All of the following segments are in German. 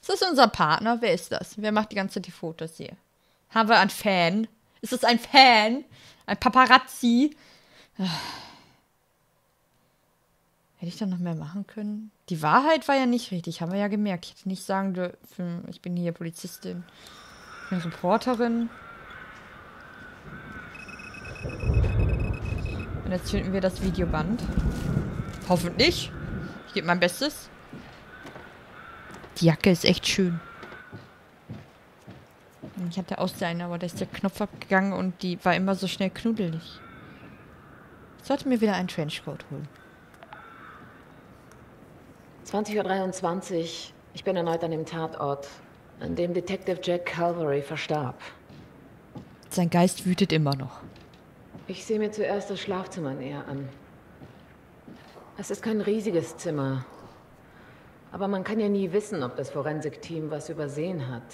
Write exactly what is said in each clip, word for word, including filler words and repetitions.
Ist das unser Partner? Wer ist das? Wer macht die ganze Zeit die Fotos hier? Haben wir einen Fan? Ist das ein Fan? Ein Paparazzi? Hätte ich da noch mehr machen können? Die Wahrheit war ja nicht richtig, haben wir ja gemerkt. Ich hätte nicht sagen dürfen, ich bin hier Polizistin. Ich bin Reporterin. Und jetzt finden wir das Videoband. Hoffentlich. Ich gebe mein Bestes. Die Jacke ist echt schön. Ich hatte auch eine, aber da ist der Knopf abgegangen und die war immer so schnell knuddelig. Ich sollte mir wieder einen Trenchcoat holen. zwanzig Uhr dreiundzwanzig. Ich bin erneut an dem Tatort, an dem Detective Jack Calvary verstarb. Sein Geist wütet immer noch. Ich sehe mir zuerst das Schlafzimmer näher an. Es ist kein riesiges Zimmer. Aber man kann ja nie wissen, ob das Forensikteam was übersehen hat.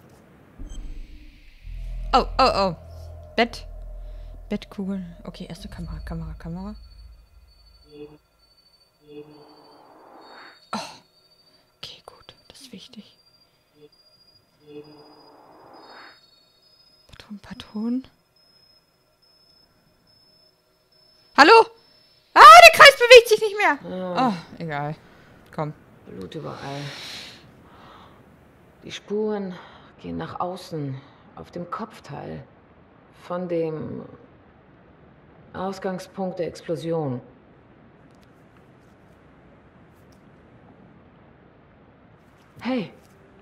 Oh, oh, oh. Bett. Bettkugel. Okay, erste Kamera, Kamera, Kamera. Oh. Okay, gut. Das ist wichtig. Patronen, Patronen. Hallo? Ah, der Kreis bewegt sich nicht mehr. Oh, oh egal. Komm. Blut überall. Die Spuren gehen nach außen, auf dem Kopfteil. Von dem Ausgangspunkt der Explosion. Hey.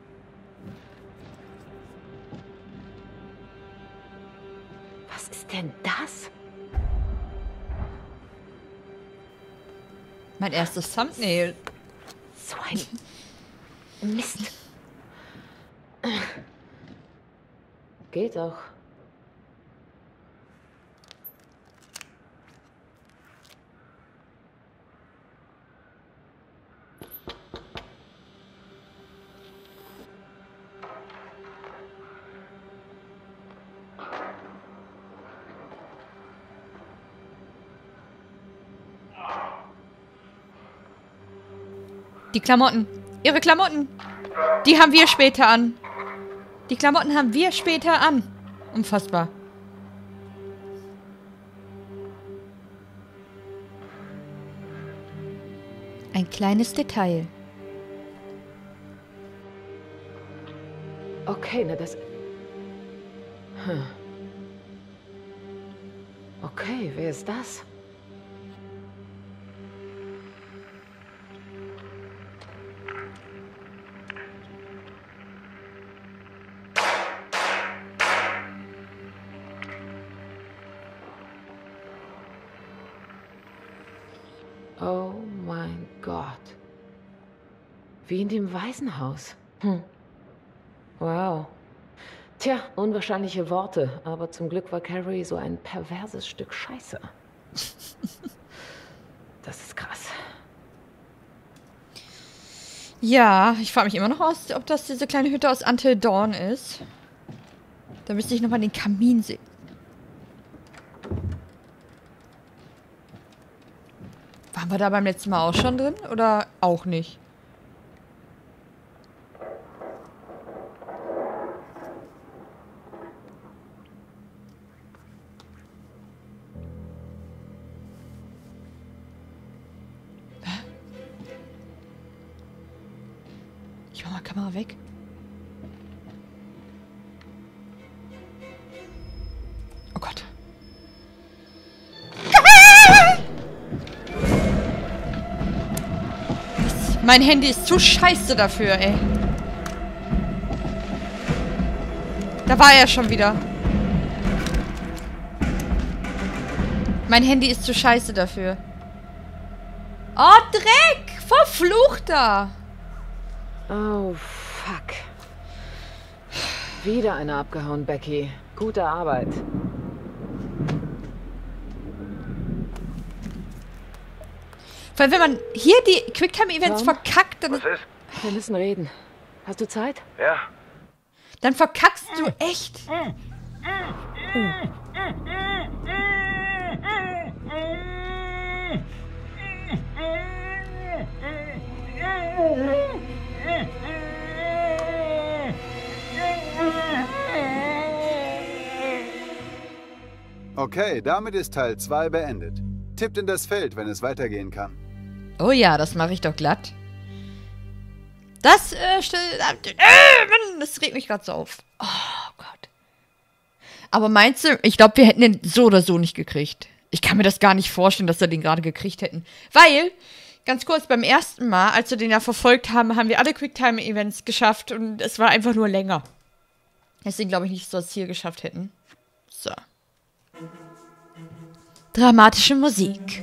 Was ist denn das? Mein erstes Thumbnail. So ein Mist. Geht doch. Die Klamotten. Ihre Klamotten. Die haben wir später an. Die Klamotten haben wir später an. Unfassbar. Ein kleines Detail. Okay, na das... Hm. Okay, wer ist das? Oh mein Gott. Wie in dem Waisenhaus. Hm. Wow. Tja, unwahrscheinliche Worte, aber zum Glück war Carrie so ein perverses Stück Scheiße. Das ist krass. Ja, ich frage mich immer noch aus, ob das diese kleine Hütte aus Until Dawn ist. Da müsste ich nochmal den Kamin sehen. Waren wir da beim letzten Mal auch schon drin? Oder auch nicht? Hä? Ich mach mal Kamera weg. Oh Gott. Mein Handy ist zu scheiße dafür, ey. Da war er schon wieder. Mein Handy ist zu scheiße dafür. Oh, Dreck! Verfluchter! Oh, fuck. Wieder einer abgehauen, Becky. Gute Arbeit. Weil wenn man hier die Quicktime-Events verkackt, dann... Was ist? Wir müssen reden. Hast du Zeit? Ja. Dann verkackst du echt. Oh. Okay, damit ist Teil zwei beendet. Tippt in das Feld, wenn es weitergehen kann. Oh ja, das mache ich doch glatt. Das, äh, stell, äh, Mann, das regt mich gerade so auf. Oh Gott. Aber meinst du, ich glaube, wir hätten den so oder so nicht gekriegt. Ich kann mir das gar nicht vorstellen, dass wir den gerade gekriegt hätten. Weil, ganz kurz, beim ersten Mal, als wir den ja verfolgt haben, haben wir alle Quicktime-Events geschafft und es war einfach nur länger. Deswegen glaube ich nicht, dass wir es hier geschafft hätten. So. Dramatische Musik.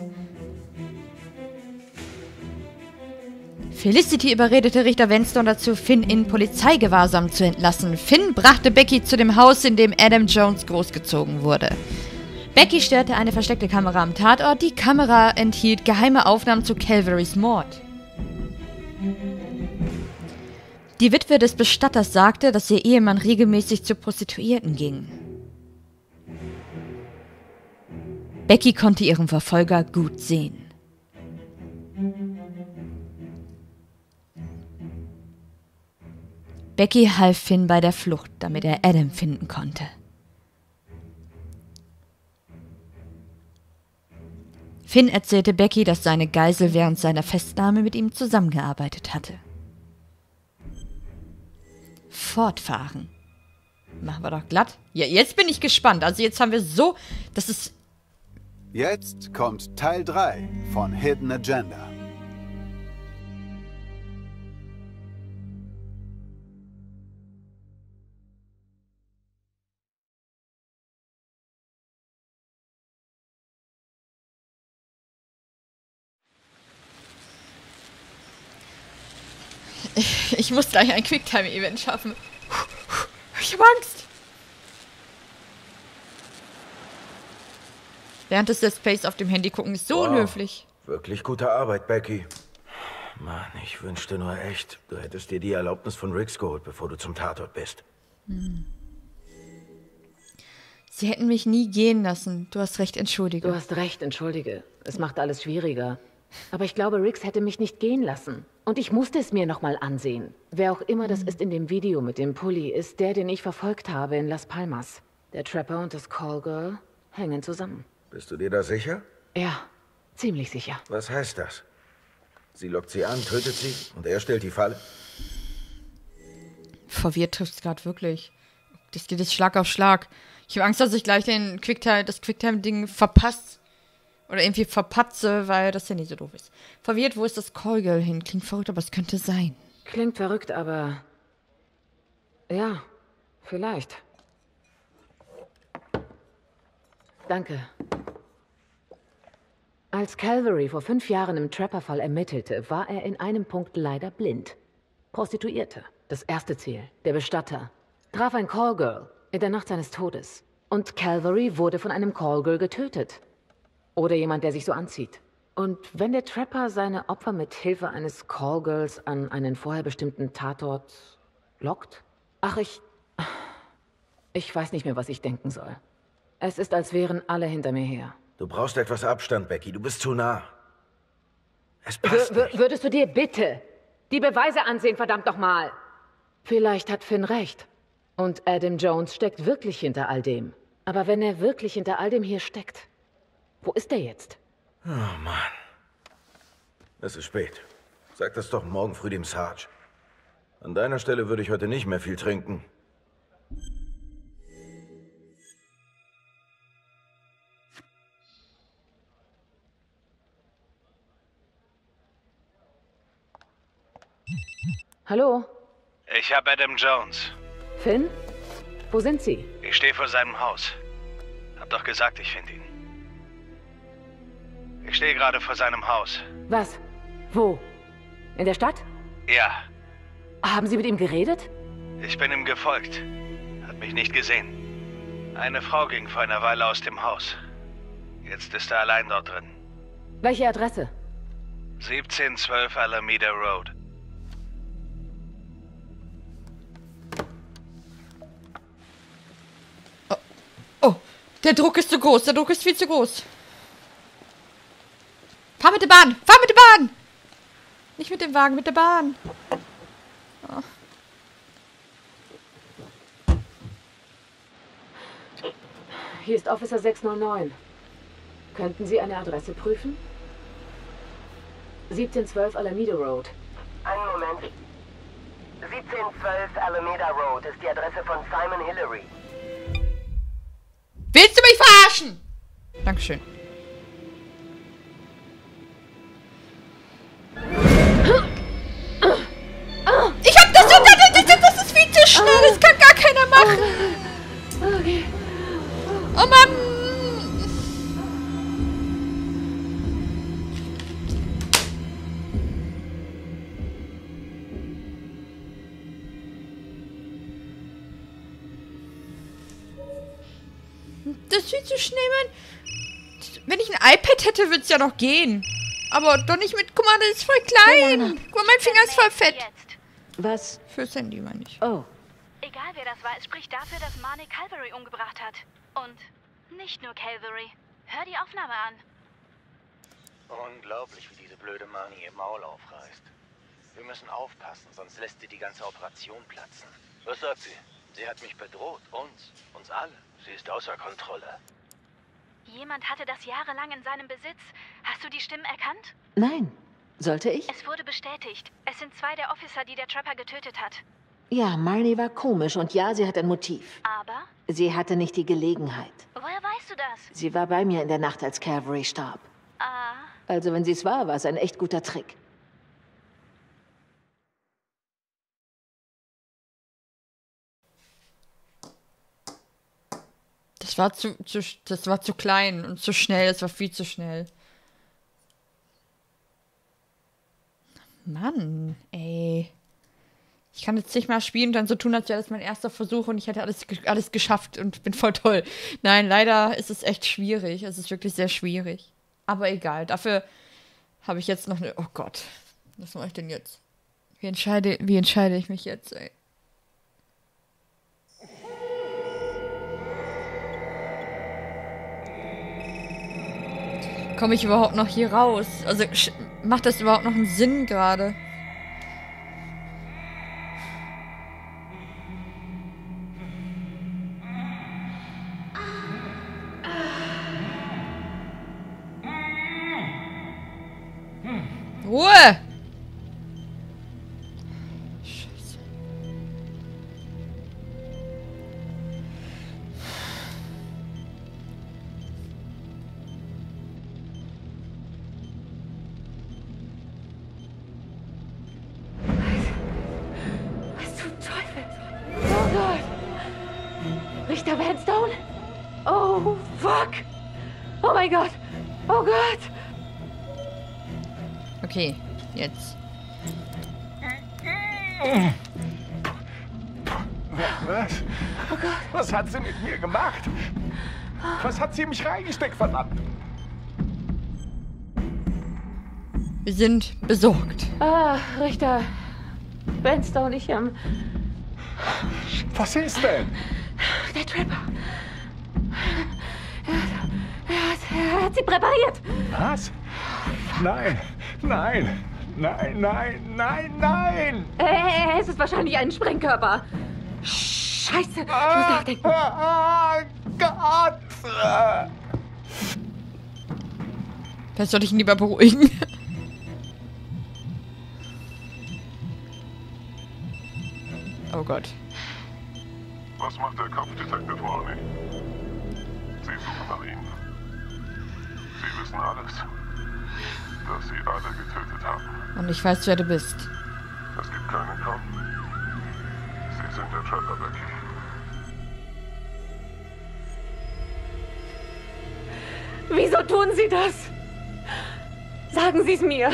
Felicity überredete Richter Vanstone dazu, Finn in Polizeigewahrsam zu entlassen. Finn brachte Becky zu dem Haus, in dem Adam Jones großgezogen wurde. Becky störte eine versteckte Kamera am Tatort. Die Kamera enthielt geheime Aufnahmen zu Calvarys Mord. Die Witwe des Bestatters sagte, dass ihr Ehemann regelmäßig zu Prostituierten ging. Becky konnte ihren Verfolger gut sehen. Becky half Finn bei der Flucht, damit er Adam finden konnte. Finn erzählte Becky, dass seine Geisel während seiner Festnahme mit ihm zusammengearbeitet hatte. Fortfahren. Machen wir doch glatt. Ja, jetzt bin ich gespannt. Also jetzt haben wir so, das ist... Jetzt kommt Teil drei von Hidden Agenda. Ich muss gleich ein Quicktime-Event schaffen. Ich hab Angst. Während des Let's Plays auf dem Handy gucken ist so wow. unhöflich. Wirklich gute Arbeit, Becky. Mann, ich wünschte nur echt, du hättest dir die Erlaubnis von Riggs geholt, bevor du zum Tatort bist. Hm. Sie hätten mich nie gehen lassen. Du hast recht, entschuldige. Du hast recht, entschuldige. Es macht alles schwieriger. Aber ich glaube, Riggs hätte mich nicht gehen lassen. Und ich musste es mir nochmal ansehen. Wer auch immer das ist in dem Video mit dem Pulli, ist der, den ich verfolgt habe in Las Palmas. Der Trapper und das Callgirl hängen zusammen. Bist du dir da sicher? Ja, ziemlich sicher. Was heißt das? Sie lockt sie an, tötet sie und er stellt die Falle? Verwirrt trifft es gerade wirklich. Das geht jetzt Schlag auf Schlag. Ich habe Angst, dass ich gleich den Quicktime, das Quicktime-Ding verpasse. Oder irgendwie verpatze, weil das ja nicht so doof ist. Verwirrt, wo ist das Callgirl hin? Klingt verrückt, aber es könnte sein. Klingt verrückt, aber... Ja, vielleicht. Danke. Als Calvary vor fünf Jahren im Trapper-Fall ermittelte, war er in einem Punkt leider blind. Prostituierte, das erste Ziel, der Bestatter, traf ein Callgirl in der Nacht seines Todes. Und Calvary wurde von einem Callgirl getötet. Oder jemand, der sich so anzieht. Und wenn der Trapper seine Opfer mit Hilfe eines Callgirls an einen vorher bestimmten Tatort lockt? Ach, ich... Ich weiß nicht mehr, was ich denken soll. Es ist, als wären alle hinter mir her. Du brauchst etwas Abstand, Becky. Du bist zu nah. Es passt W- nicht. Würdest du dir bitte die Beweise ansehen, verdammt nochmal? Vielleicht hat Finn recht. Und Adam Jones steckt wirklich hinter all dem. Aber wenn er wirklich hinter all dem hier steckt, wo ist er jetzt? Oh Mann. Es ist spät. Sag das doch morgen früh dem Sarge. An deiner Stelle würde ich heute nicht mehr viel trinken. Hallo? Ich hab Adam Jones. Finn? Wo sind Sie? Ich stehe vor seinem Haus. Hab doch gesagt, ich finde ihn. Ich stehe gerade vor seinem Haus. Was? Wo? In der Stadt? Ja, Haben Sie mit ihm geredet? ich bin ihm gefolgt. Hat mich nicht gesehen. Eine Frau ging vor einer Weile aus dem Haus. Jetzt ist er allein dort drin. Welche Adresse? siebzehnhundertzwölf Alameda Road. Oh, der Druck ist zu groß. Der Druck ist viel zu groß. Fahr mit der Bahn. Fahr mit der Bahn. Nicht mit dem Wagen, mit der Bahn. Oh. hier ist Officer sechs null neun. Könnten Sie eine Adresse prüfen? siebzehn zwölf Alameda Road. Einen Moment. siebzehn zwölf Alameda Road ist die Adresse von Simon Hillary. Willst du mich verarschen? Dankeschön. Ich hab das, das, das ist viel zu schnell, das kann gar keiner machen. Okay. Oh Mann. Das ist viel zu schnell, Mann. Wenn ich ein iPad hätte, würde es ja noch gehen. Aber doch nicht mit... Guck mal, das ist voll klein. Guck mal, mein Finger ist voll fett. Was? Fürs Handy, meine ich. Oh. Egal wer das war, es spricht dafür, dass Marnie Calvary umgebracht hat. Und nicht nur Calvary. Hör die Aufnahme an. Unglaublich, wie diese blöde Marnie ihr Maul aufreißt. Wir müssen aufpassen, sonst lässt sie die ganze Operation platzen. Was sagt sie? Sie hat mich bedroht. Uns. Uns alle. Sie ist außer Kontrolle. Jemand hatte das jahrelang in seinem Besitz. Hast du die Stimmen erkannt? Nein. Sollte ich? Es wurde bestätigt. Es sind zwei der Officer, die der Trapper getötet hat. Ja, Marnie war komisch und ja, sie hat ein Motiv. Aber? Sie hatte nicht die Gelegenheit. Woher weißt du das? Sie war bei mir in der Nacht, als Calvary starb. Ah. Also wenn sie es war, war es ein echt guter Trick. Das war zu, zu, das war zu klein und zu schnell. Das war viel zu schnell. Mann, ey. Ich kann jetzt nicht mal spielen und dann so tun, als wäre das mein erster Versuch und ich hätte alles, alles geschafft und bin voll toll. Nein, leider ist es echt schwierig. Es ist wirklich sehr schwierig. Aber egal. Dafür habe ich jetzt noch eine... Oh Gott. Was mache ich denn jetzt? Wie entscheide, wie entscheide ich mich jetzt, ey? Komme ich überhaupt noch hier raus? Also, macht das überhaupt noch einen Sinn gerade? Ruhe! Scheiße. Was zum Teufel? Oh Gott! Richter Vanstone? Oh, fuck! Oh mein Gott! Oh Gott! Okay, jetzt. Was? Oh Gott! Was hat sie mit mir gemacht? Was hat sie in mich reingesteckt, verdammt? Wir sind besorgt. Ah, Richter Vanstone, ich, ähm... Was ist denn? Der Trapper. Er hat, er hat, er hat sie präpariert. Was? Nein, nein, nein, nein, nein, nein! Äh, es ist wahrscheinlich ein Sprengkörper. Scheiße, ich muss nachdenken. Ah, Gott! Vielleicht sollte ich ihn lieber beruhigen. Oh Gott. Was macht der Kopfdetektiv Marnie? Sie suchen nach ihm. Sie wissen alles. Dass sie alle getötet haben. Und ich weiß, wer du bist. Es gibt keinen Kampf. Sie sind der Trapper, Becky. Wieso tun Sie das? Sagen Sie es mir.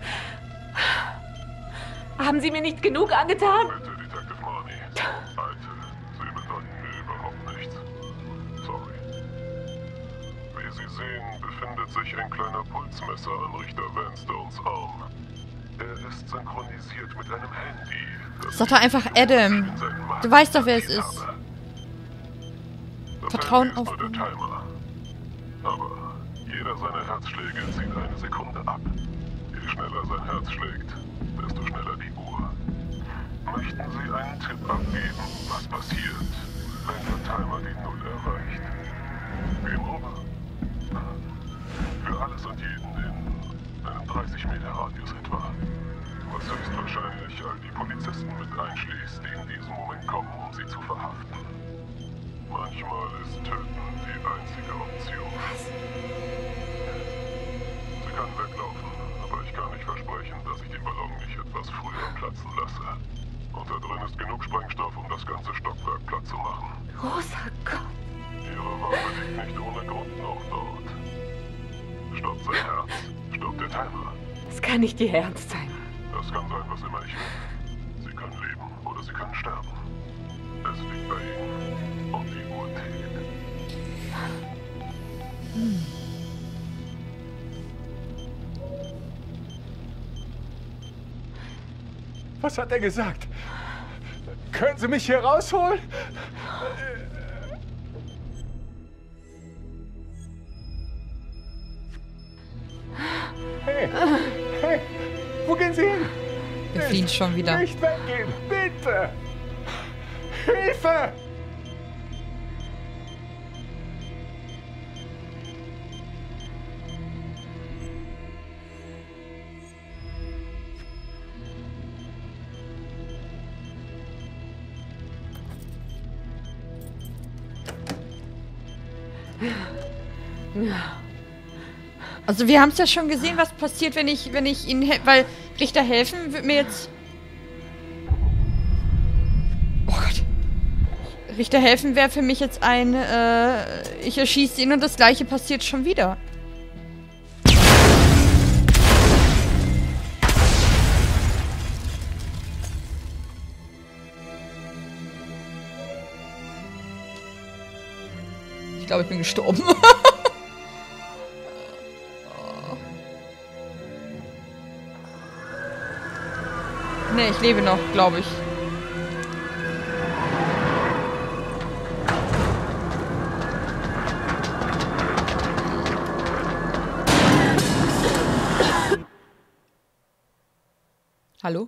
Haben Sie mir nicht genug angetan? Bitte, Detective Marnie. Alte, Sie bedeuten mir überhaupt nichts. Sorry. Wie Sie sehen, befindet sich ein kleiner Pulsmesser an Richter Vanstones Arm. Er ist synchronisiert mit einem Handy. Das Sag doch einfach Adam. Du weißt doch, wer es ist. Vertrauen auf ihn. Aber jeder seiner Herzschläge zieht eine Sekunde ab. Je schneller sein Herz schlägt, desto schneller die Uhr. Möchten Sie einen Tipp abgeben, was passiert, wenn der Timer die Null erreicht? Game over. Für alles und jeden in einem dreißig Meter Radius etwa. Was höchstwahrscheinlich all die Polizisten mit einschließt, die in diesem Moment kommen, um sie zu verhaften. Manchmal ist Töten die einzige Option. Sie kann weglaufen, aber ich kann nicht versprechen, dass ich den Ballon nicht etwas früher platzen lasse. Und da drin ist genug Sprengstoff, um das ganze Stockwerk platt zu machen. Großer Gott. Ihre Waffe liegt nicht ohne Grund noch dort. Stoppt sein Herz, stoppt der Timer. Das kann nicht Ihr Ernst sein. Das kann sein, was immer ich will. Sie können leben oder sie können sterben. Es liegt bei Ihnen. Und die Uhr tickt. Hm. Was hat er gesagt? Können Sie mich hier rausholen? Hey, hey, wo gehen Sie hin? Wir fliehen schon wieder. Nicht weggehen, bitte! Hilfe! Also wir haben es ja schon gesehen, was passiert, wenn ich, wenn ich ihnen, weil Richter helfen wird mir jetzt... Oh Gott. Richter helfen wäre für mich jetzt ein, äh, ich erschieße ihn und das gleiche passiert schon wieder. Ich glaube, ich bin gestorben. Ne, ich lebe noch, glaube ich. Hallo?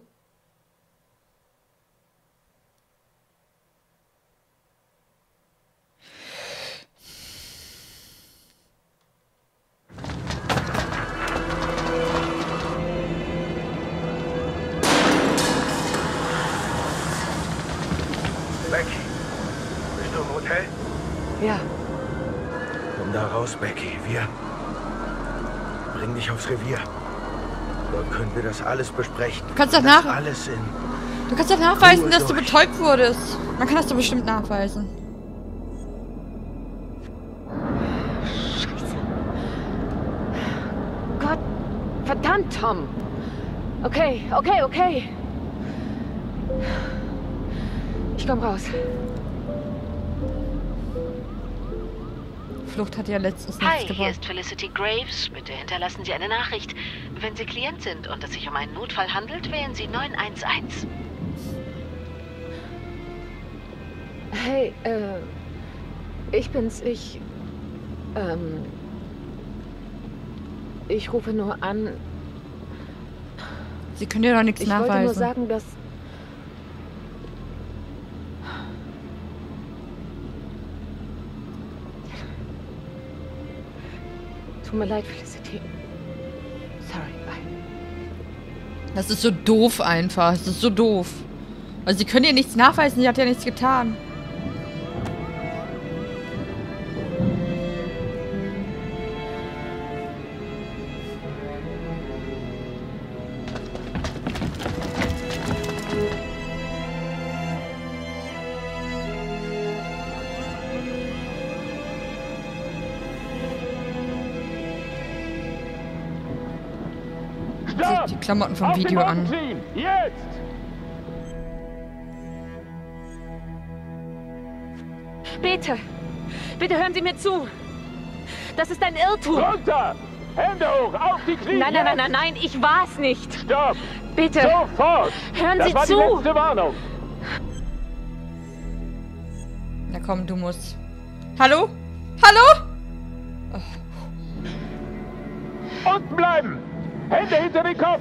Becky, bist du im Hotel? Ja. Komm da raus, Becky. Wir bringen dich aufs Revier. Dort können wir das alles besprechen. Du kannst doch das nach... alles in Du kannst doch nachweisen, Ruhe dass du durch. betäubt wurdest. Man kann das doch bestimmt nachweisen. Scheiße. Gott, verdammt, Tom. Okay, okay, okay. Ich komm raus. Flucht hat ja letztens Hi, nichts hier gebracht. ist Felicity Graves. Bitte hinterlassen Sie eine Nachricht. Wenn Sie Klient sind und es sich um einen Notfall handelt, wählen Sie neun eins eins. Hey, äh, ich bin's, ich, ähm, ich rufe nur an. Sie können ja doch nichts Ich nachweisen. wollte nur sagen, dass... Tut mir leid, Felicity. Sorry, bye. Das ist so doof einfach. Das ist so doof. Also sie können ihr nichts nachweisen, sie hat ja nichts getan. Stopp! Die Klamotten vom Auf den Video Boden an. ziehen! Jetzt! Bitte, bitte hören Sie mir zu. Das ist ein Irrtum. Runter! Hände hoch! Auf die Knie! Nein, nein, nein, jetzt! nein, nein, ich war's nicht. Stopp! Bitte, Sofort! hören das Sie war zu. die letzte Warnung. Na komm, du musst. Hallo? Hallo? Unten bleiben! Hände hinter den Kopf!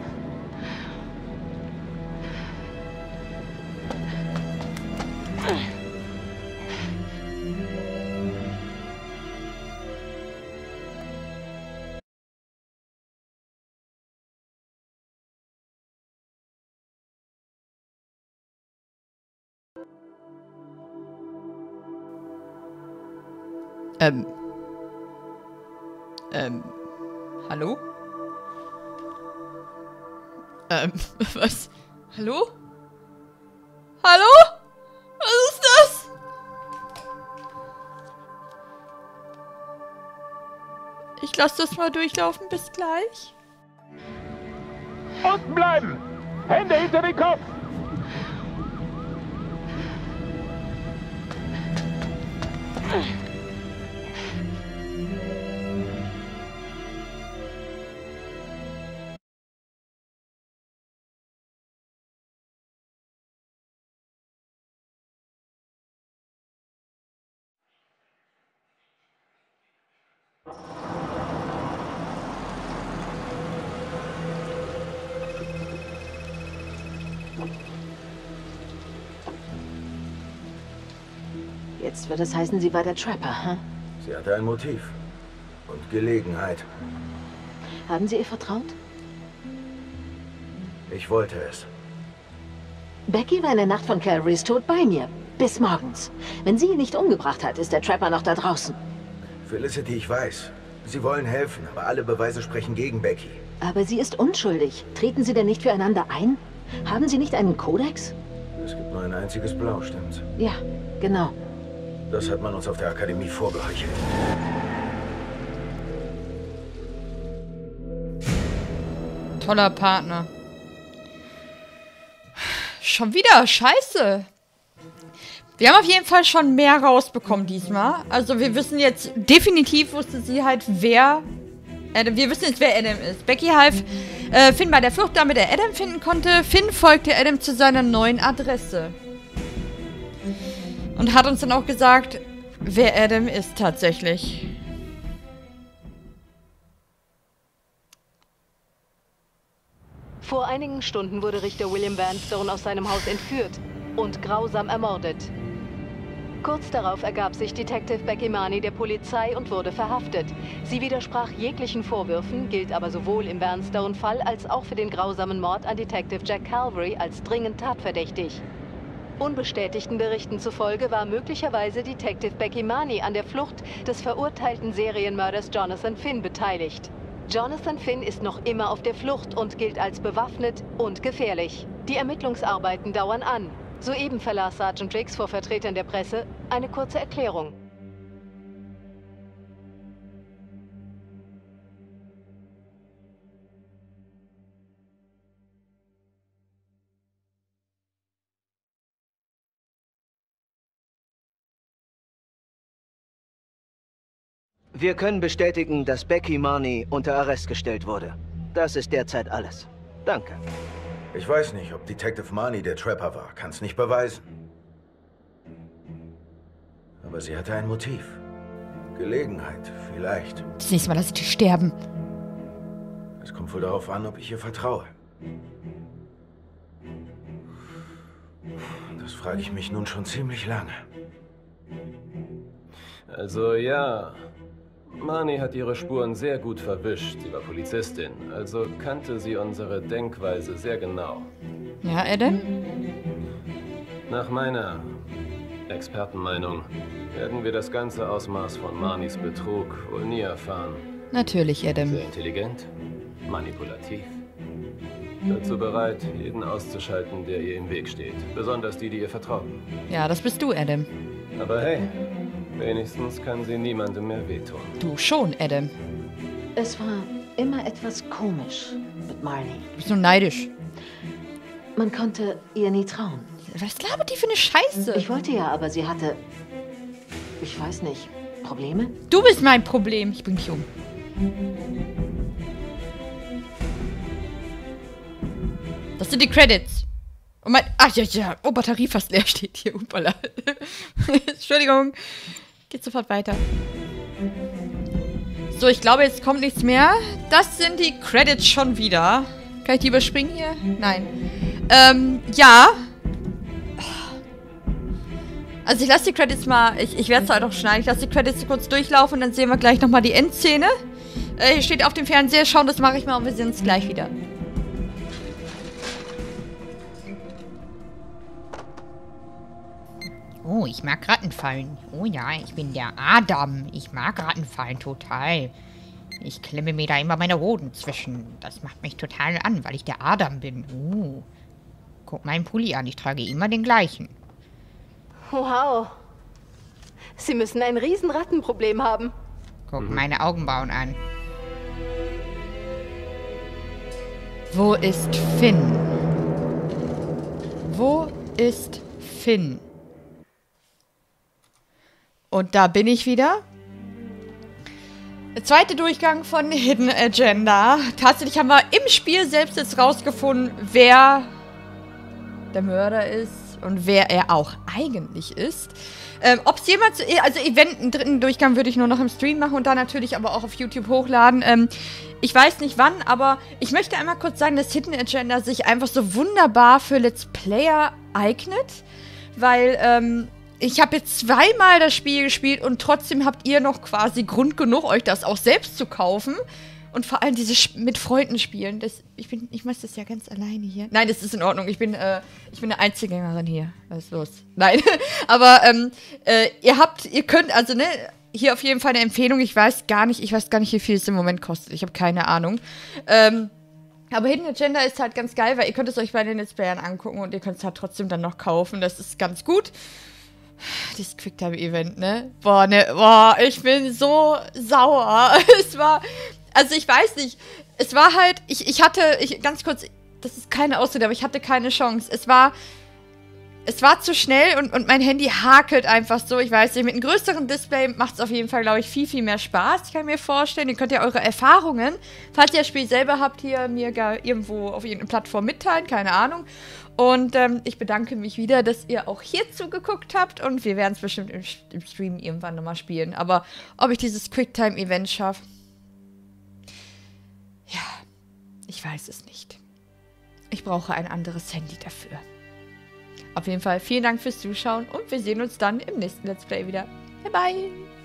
Ähm. Ähm. Hallo? Ähm, was? Hallo? Hallo? Was ist das? Ich lasse das mal durchlaufen. Bis gleich. Unten bleiben! Hände hinter den Kopf! Jetzt wird es heißen, sie war der Trapper, hm? Sie hatte ein Motiv. Und Gelegenheit. Haben Sie ihr vertraut? Ich wollte es. Becky war in der Nacht von Calvarys Tod bei mir. Bis morgens. Wenn sie ihn nicht umgebracht hat, ist der Trapper noch da draußen. Felicity, ich weiß. Sie wollen helfen, aber alle Beweise sprechen gegen Becky. Aber sie ist unschuldig. Treten Sie denn nicht füreinander ein? Haben Sie nicht einen Kodex? Es gibt nur ein einziges Blau, stimmt's? Ja, genau. Das hat man uns auf der Akademie vorgeheuchelt. Toller Partner. Schon wieder, scheiße. Wir haben auf jeden Fall schon mehr rausbekommen diesmal. Also wir wissen jetzt, definitiv wusste sie halt, wer... Adam, wir wissen jetzt, wer Adam ist. Becky half äh, Finn bei der Flucht, damit er Adam finden konnte. Finn folgte Adam zu seiner neuen Adresse. Und hat uns dann auch gesagt, wer Adam ist tatsächlich. Vor einigen Stunden wurde Richter William Vanstone aus seinem Haus entführt und grausam ermordet. Kurz darauf ergab sich Detective Becky Marnie der Polizei und wurde verhaftet. Sie widersprach jeglichen Vorwürfen, gilt aber sowohl im Vanstone-Fall als auch für den grausamen Mord an Detective Jack Calvary als dringend tatverdächtig. Unbestätigten Berichten zufolge war möglicherweise Detective Becky Marnie an der Flucht des verurteilten Serienmörders Jonathan Finn beteiligt. Jonathan Finn ist noch immer auf der Flucht und gilt als bewaffnet und gefährlich. Die Ermittlungsarbeiten dauern an. Soeben verlas Sergeant Riggs vor Vertretern der Presse eine kurze Erklärung. Wir können bestätigen, dass Becky Marnie unter Arrest gestellt wurde. Das ist derzeit alles. Danke. Ich weiß nicht, ob Detective Marnie der Trapper war. Kann's nicht beweisen. Aber sie hatte ein Motiv. Gelegenheit, vielleicht. Das nächste Mal lasse ich dich sterben. Es kommt wohl darauf an, ob ich ihr vertraue. Das frage ich mich nun schon ziemlich lange. Also ja, Marnie hat ihre Spuren sehr gut verwischt. Sie war Polizistin, also kannte sie unsere Denkweise sehr genau. Ja, Adam? Nach meiner Expertenmeinung werden wir das ganze Ausmaß von Marnies Betrug wohl nie erfahren. Natürlich, Adam. Sehr intelligent, manipulativ. Dazu bereit, jeden auszuschalten, der ihr im Weg steht. Besonders die, die ihr vertrauen. Ja, das bist du, Adam. Aber hey, wenigstens kann sie niemandem mehr wehtun. Du schon, Adam. Es war immer etwas komisch mit Marnie. Du bist nur neidisch. Man konnte ihr nie trauen. Was labert die für eine Scheiße? Ich wollte ja, aber sie hatte... Ich weiß nicht. Probleme? Du bist mein Problem. Ich bring dich um. Das sind die Credits. Oh mein... Ach ja, ja. Oh, Batterie fast leer steht hier. Upala. Entschuldigung. Geht sofort weiter. So, ich glaube, jetzt kommt nichts mehr. Das sind die Credits schon wieder. Kann ich die überspringen hier? Nein. Ähm, ja. Also ich lasse die Credits mal... Ich, ich werde es halt auch schneiden. Ich lasse die Credits kurz durchlaufen und dann sehen wir gleich nochmal die Endszene. Äh, hier steht auf dem Fernseher. Schauen, das mache ich mal und wir sehen uns gleich wieder. Oh, ich mag Rattenfallen. Oh ja, ich bin der Adam. Ich mag Rattenfallen total. Ich klemme mir da immer meine Hoden zwischen. Das macht mich total an, weil ich der Adam bin. Uh. Guck meinen Pulli an. Ich trage immer den gleichen. Wow. Sie müssen ein riesen Rattenproblem haben. Guck mhm. meine Augenbrauen an. Wo ist Finn? Wo ist Finn? Und da bin ich wieder. Der zweite Durchgang von Hidden Agenda. Tatsächlich haben wir im Spiel selbst jetzt rausgefunden, wer der Mörder ist und wer er auch eigentlich ist. Ähm, Ob es jemals, also Event, einen dritten Durchgang würde ich nur noch im Stream machen und dann natürlich aber auch auf YouTube hochladen. Ähm, ich weiß nicht wann, aber ich möchte einmal kurz sagen, dass Hidden Agenda sich einfach so wunderbar für Let's Player eignet, weil ähm, ich habe jetzt zweimal das Spiel gespielt und trotzdem habt ihr noch quasi Grund genug, euch das auch selbst zu kaufen. Und vor allem diese Sch mit Freunden spielen. Das, ich bin, ich mache das ja ganz alleine hier. Nein, das ist in Ordnung. Ich bin, äh, ich bin eine Einzelgängerin hier. Was ist los? Nein. Aber ähm, äh, ihr habt, ihr könnt, also ne, hier auf jeden Fall eine Empfehlung. Ich weiß gar nicht, ich weiß gar nicht, wie viel es im Moment kostet. Ich habe keine Ahnung. Ähm, aber Hidden Agenda ist halt ganz geil, weil ihr könnt es euch bei den Let's Playern angucken und ihr könnt es halt trotzdem dann noch kaufen. Das ist ganz gut. Dieses Quicktime-Event, ne? Boah, ne, boah, ich bin so sauer. Es war, also ich weiß nicht, es war halt, ich, ich hatte, ich, ganz kurz, das ist keine Ausrede, aber ich hatte keine Chance. Es war, es war zu schnell und, und mein Handy hakelt einfach so, ich weiß nicht, mit einem größeren Display macht es auf jeden Fall, glaube ich, viel, viel mehr Spaß. Ich kann mir vorstellen, ihr könnt ja eure Erfahrungen, falls ihr das Spiel selber habt, hier mir gar irgendwo auf irgendeiner Plattform mitteilen, keine Ahnung. Und ähm, ich bedanke mich wieder, dass ihr auch hier zugeguckt habt. Und wir werden es bestimmt im, im Stream irgendwann nochmal spielen. Aber ob ich dieses Quicktime-Event schaffe? Ja, ich weiß es nicht. Ich brauche ein anderes Handy dafür. Auf jeden Fall vielen Dank fürs Zuschauen. Und wir sehen uns dann im nächsten Let's Play wieder. Bye, bye.